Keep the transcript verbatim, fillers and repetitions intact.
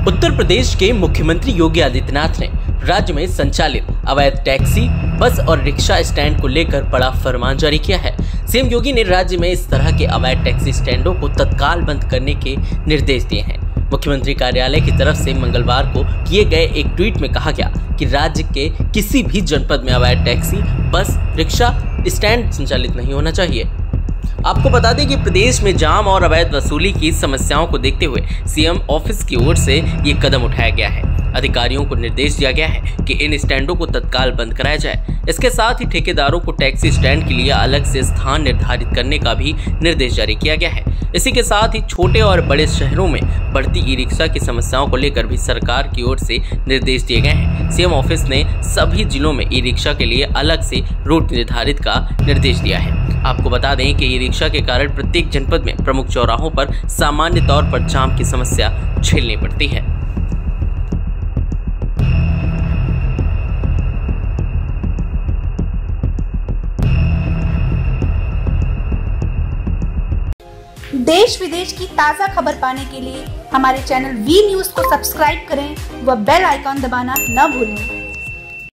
उत्तर प्रदेश के मुख्यमंत्री योगी आदित्यनाथ ने राज्य में संचालित अवैध टैक्सी, बस और रिक्शा स्टैंड को लेकर बड़ा फरमान जारी किया है। सीएम योगी ने राज्य में इस तरह के अवैध टैक्सी स्टैंडों को तत्काल बंद करने के निर्देश दिए हैं। मुख्यमंत्री कार्यालय की तरफ से मंगलवार को किए गए एक ट्वीट में कहा गया कि राज्य के किसी भी जनपद में अवैध टैक्सी, बस, रिक्शा स्टैंड संचालित नहीं होना चाहिए। आपको बता दें कि प्रदेश में जाम और अवैध वसूली की समस्याओं को देखते हुए सीएम ऑफिस की ओर से ये कदम उठाया गया है। अधिकारियों को निर्देश दिया गया है कि इन स्टैंडों को तत्काल बंद कराया जाए। इसके साथ ही ठेकेदारों को टैक्सी स्टैंड के लिए अलग से स्थान निर्धारित करने का भी निर्देश जारी किया गया है। इसी के साथ ही छोटे और बड़े शहरों में बढ़ती ई रिक्शा की समस्याओं को लेकर भी सरकार की ओर से निर्देश दिए गए हैं। सीएम ऑफिस ने सभी जिलों में ई रिक्शा के लिए अलग से रूट निर्धारित का निर्देश दिया है। आपको बता दें कि ई रिक्शा के कारण प्रत्येक जनपद में प्रमुख चौराहों पर सामान्य तौर पर जाम की समस्या झेलनी पड़ती है। देश विदेश की ताज़ा खबर पाने के लिए हमारे चैनल वी न्यूज़ को सब्सक्राइब करें व बेल आइकॉन दबाना न भूलें।